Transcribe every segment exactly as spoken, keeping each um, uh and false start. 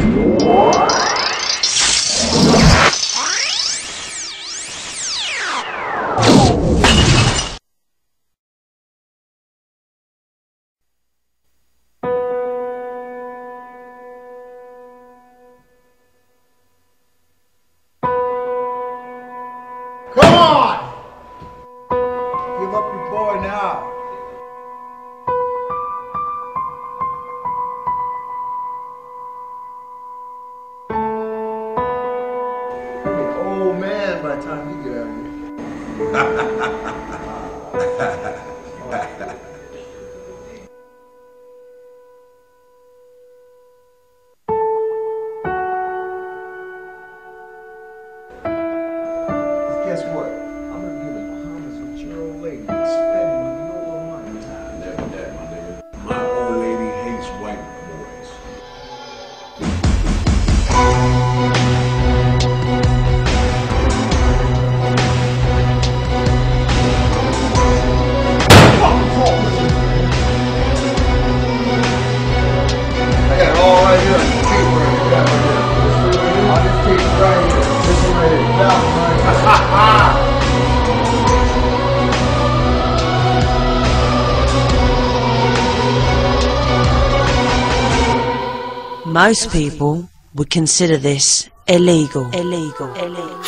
Come on! Give up your boy now. You'll be an old man by the time you get out of here. Guess what? I'm gonna be in the Bahamas with your old lady, spending your money. Nah, never that, my nigga. My old lady hates white boys. I got it all right here on the tape right here. On this tape right here. This one right here. That one right here. Most people would consider this illegal. Illegal. Illegal.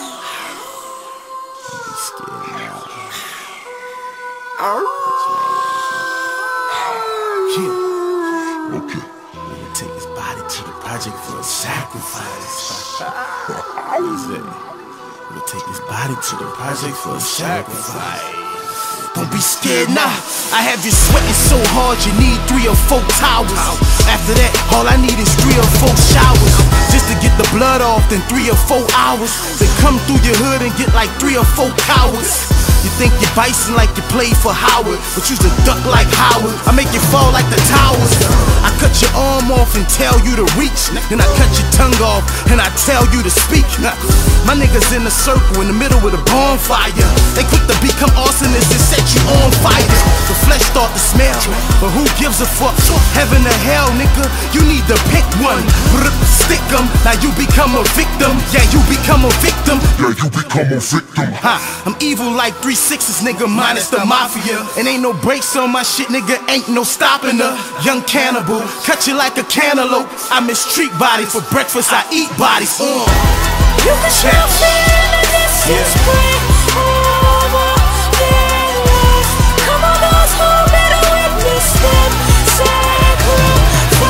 Okay. Let me take his body to the project for a sacrifice. What is it? Let me take his body to the project for a sacrifice. Don't be scared now. I have you sweating so hard you need three or four towels. After that, all I need is three or four showers. Just to get the blood off, then three or four hours. Then come through your hood and get like three or four cowards. You think you're bison like you played for Howard, but you's a duck like Howard. I make you fall like the towers. I cut your arm off and tell you to reach. Then I cut your tongue off and I tell you to speak. My niggas in a circle in the middle of a bonfire. They quick to become arsonists and set you on fire. The flesh start to smell, but who gives a fuck? Heaven or hell, nigga, you need to pick one. Stick 'em, now you become a victim. Yeah, you become a victim. Yeah, you become a victim. Ha, I'm evil like three sixes, nigga, minus the mafia. And ain't no brakes on my shit, nigga, ain't no stopping her. Young cannibal, cut you like a cantaloupe. I mistreat bodies, for breakfast I eat bodies. Uh. You can still feel the distance break over the Come on, those who better witness them. Sacrifice.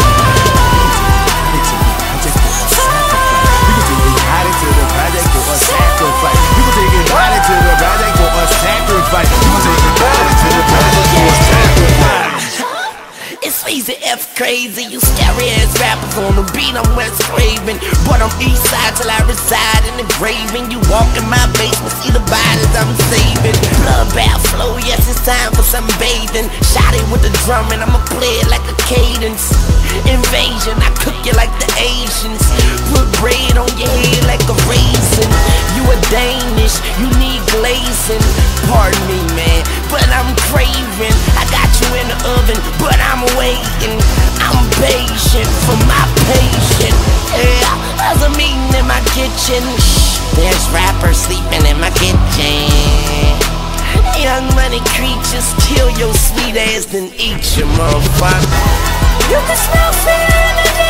To the project for a sacrifice. You gon' take it body to the project for a sacrifice. You gon' take it body to the project for a sacrifice. It's easy F crazy, you scary ass rappers on the beat, I'm West Craven. But I'm east side till I reside in the Graven. You walk in my basement, see the bodies I'm saving. Blood bath flow, yes it's time for some bathing. Shot it with the drum and I'ma play it like a cadence. Invasion, I cook you like the Asians. Put bread on your head like a raisin. You a Danish, you need glazing. Pardon me man, but I'm craving. I got you in the oven, but I'm waiting. I'm patient for my patient. Yeah, there's a meeting in my kitchen. Shh, there's rappers sleeping in my kitchen. Young money creatures, kill your sweet ass then eat your motherfucker. You can smell fear in the